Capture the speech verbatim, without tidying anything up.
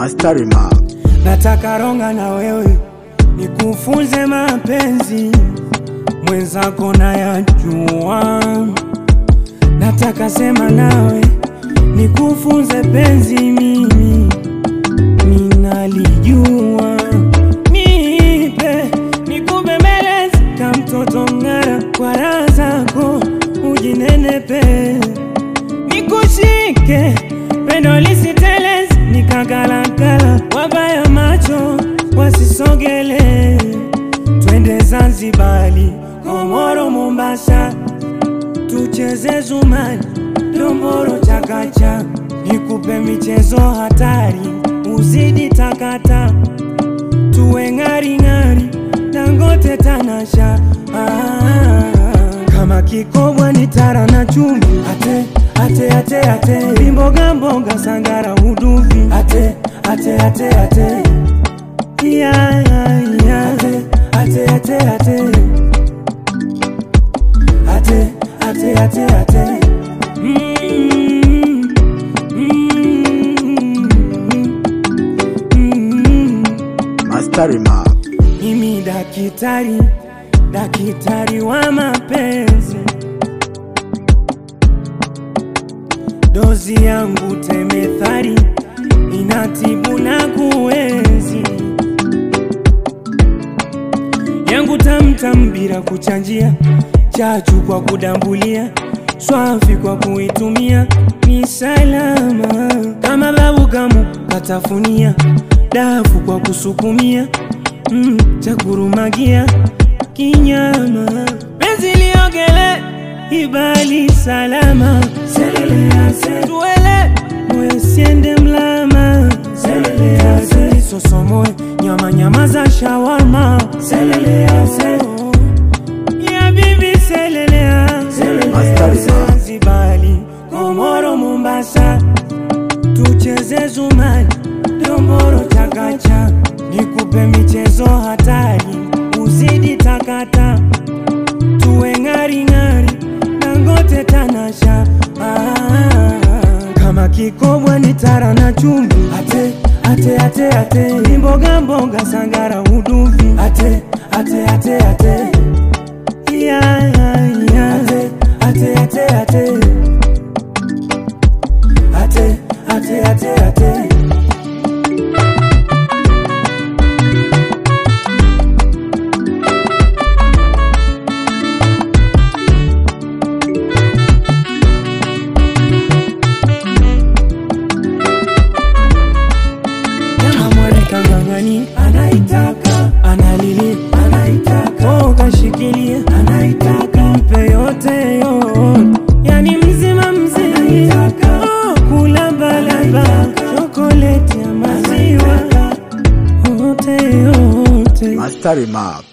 Mastari Mark. Nataka ronga na wewe nikufunze mapenzi, mwenzako na yajua. Nataka sema nawe nikufunze penzi, mimi minalijua. Nipe nikubembeleze kama mtoto ngara, kwa raha zako ujinenepe. Nikushike pendo lisiteleze, nikagalagala wabaya macho wasisogele. Twende Zanzibari, Komoro, Mombasa, tucheze zumani, domboro, chakacha. Nikupe michezo hatari, uzidi takata. Tuwe ngari ngari, Dangote, Tanasha. ah, Kama kikobwa ni tara na chumbi, ate ate ate ate. Mboga mboga sangara uduvi, ate ate ate ate. Yeah, yeah. Ate ate ate ate. Ate ate ate ate. Mm, mm, mm. Mastari Mark. Mimi dakitari, dakitari wa mapenzi. Dozi yangu temethari, inatibu na kuenzi. Yangu tamtam bila kuchanjia, chachu kwa kudambulia, swafi kwa kuitumia. Ni salama kama babu gamu katafunia, dafu kwa kusukumia, mm, chakurumagia kinyama. Penzi liogele ibali salama, selelea se tuele moyo siende mlama. Selelea se sosomoe nyama nyama za shawarma. Selelea se ya bibi, selelea. Selelea Zanzibari, Komoro, Mombasa, tucheze zumani, domboro, chakacha. Nikupe michezo hatari, uzidi takata. Tuwe ngari ngari, Dangote, Tanasha. ah, Kama kikobwa ni tara na chumbi, ate ate ate ate. Mboga mboga sangara uduvi, ate ate ate ate. Yeah, yeah. Ate ate ate ate. Ate ate ate ate. Anaitaka, analili, anaitaka, oh kashikilia, anaitaka, mpe yote yote, yani mzima mzima, anaitaka, oh kula balaba, chokoleti ya maziwa, yote yote. Mastari Mark.